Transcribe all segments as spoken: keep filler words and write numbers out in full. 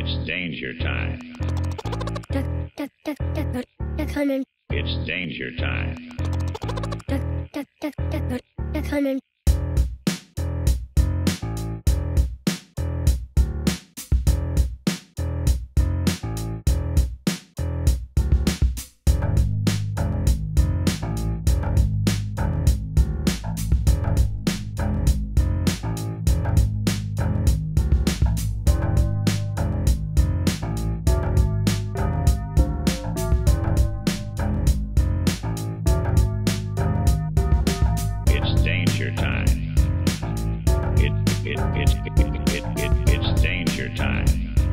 It's danger time. Duck, duck, duck, duck, duck, duck hunting. It's danger time. Duck, duck, duck, duck, duck, duck hunting. Danger time. It, it, it, it, it, it, it's danger time.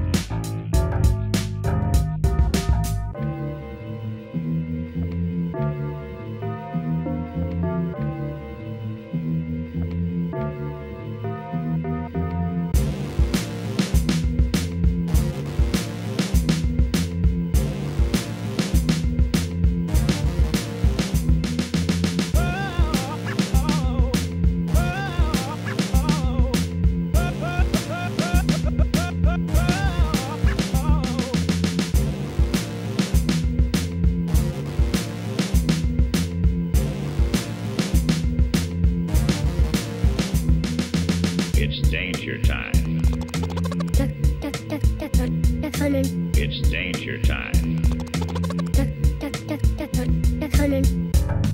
It's danger time. Duck, duck, duck, duck, duck, duck hunting. It's danger time. Duck, duck, duck, duck, duck, duck hunting.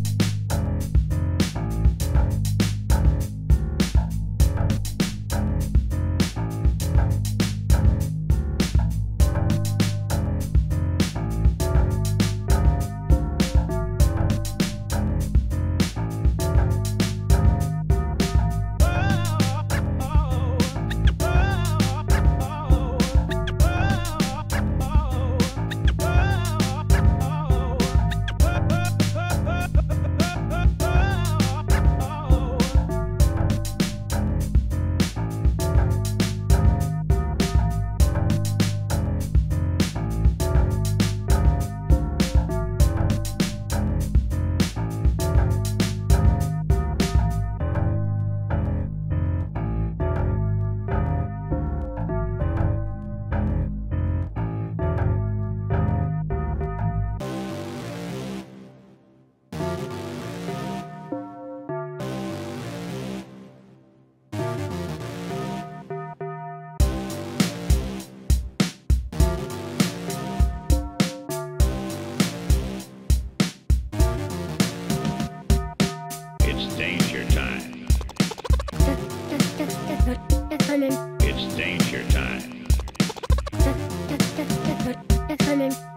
Danger time. Duck, duck, duck, duck, duck, duck hunting. It's danger time. Duck, duck, duck, duck, duck, duck hunting.